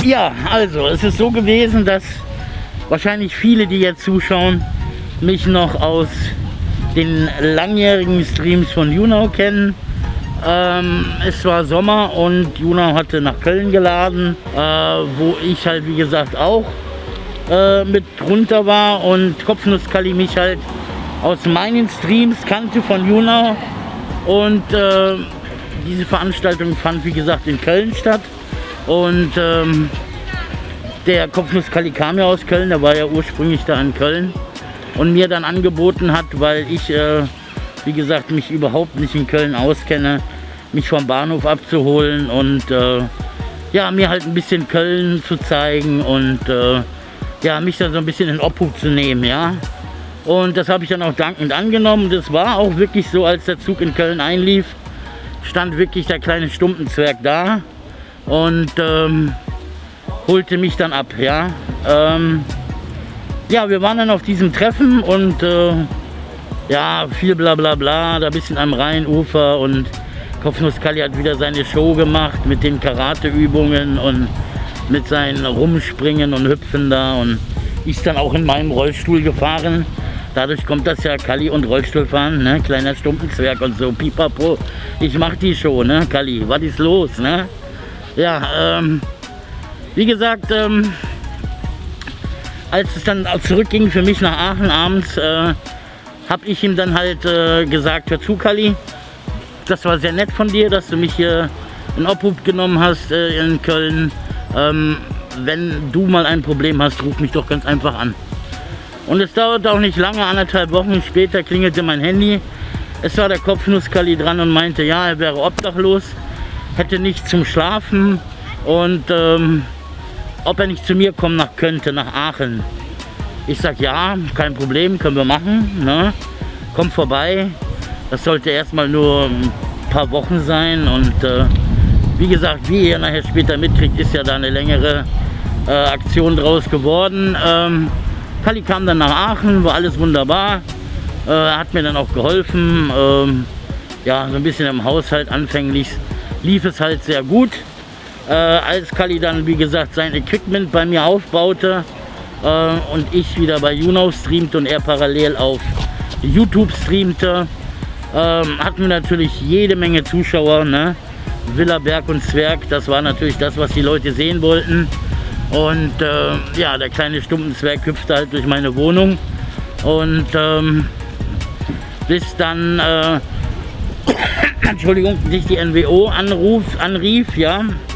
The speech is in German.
Ja, also es ist so gewesen, dass wahrscheinlich viele, die jetzt zuschauen, mich noch aus den langjährigen Streams von YouNow kennen. Es war Sommer und YouNow hatte nach Köln geladen, wo ich halt wie gesagt auch mit runter war und Kopfnuss-Kali mich halt aus meinen Streams kannte von YouNow. Und diese Veranstaltung fand wie gesagt in Köln statt. Und der Kopfnuss-Kali kam ja aus Köln, der war ja ursprünglich da in Köln und mir dann angeboten hat, weil ich wie gesagt mich überhaupt nicht in Köln auskenne, mich vom Bahnhof abzuholen und ja, mir halt ein bisschen Köln zu zeigen und ja, mich dann so ein bisschen in Obhut zu nehmen, ja. Und das habe ich dann auch dankend angenommen. Das war auch wirklich so, als der Zug in Köln einlief, stand wirklich der kleine Stumpenzwerg da und holte mich dann ab, ja. Ja, wir waren dann auf diesem Treffen und ja, viel bla bla bla, da ein bisschen am Rheinufer und Kopfnuss-Kali hat wieder seine Show gemacht mit den Karateübungen und mit seinen Rumspringen und Hüpfen da und ist dann auch in meinem Rollstuhl gefahren. Dadurch kommt das ja Kali und Rollstuhlfahren, ne? Kleiner Stumpenzwerg und so, pipapo. Ich mach die Show, ne, Kali, was ist los, ne? Ja, wie gesagt, als es dann zurückging für mich nach Aachen abends, habe ich ihm dann halt gesagt, hör zu, Kali, das war sehr nett von dir, dass du mich hier in Obhut genommen hast in Köln. Wenn du mal ein Problem hast, ruf mich doch ganz einfach an. Und es dauerte auch nicht lange, 1,5 Wochen später klingelte mein Handy. Es war der Kopfnuss-Kali dran und meinte, ja, er wäre obdachlos, hätte nichts zum Schlafen und ob er nicht zu mir kommen könnte, nach Aachen. Ich sag, ja, kein Problem, können wir machen, ne? Komm vorbei. Das sollte erstmal nur ein paar Wochen sein und wie gesagt, wie ihr nachher später mitkriegt, ist ja da eine längere Aktion draus geworden. Kali kam dann nach Aachen, war alles wunderbar, hat mir dann auch geholfen, ja, so ein bisschen im Haushalt anfänglich lief es halt sehr gut. Als Kali dann, wie gesagt, sein Equipment bei mir aufbaute und ich wieder bei YouNow streamte und er parallel auf YouTube streamte, hatten wir natürlich jede Menge Zuschauer, ne? Villa, Berg und Zwerg, das war natürlich das, was die Leute sehen wollten. Und ja, der kleine Stumpenzwerg hüpfte halt durch meine Wohnung und bis dann, Entschuldigung, sich die NWO anrief, ja,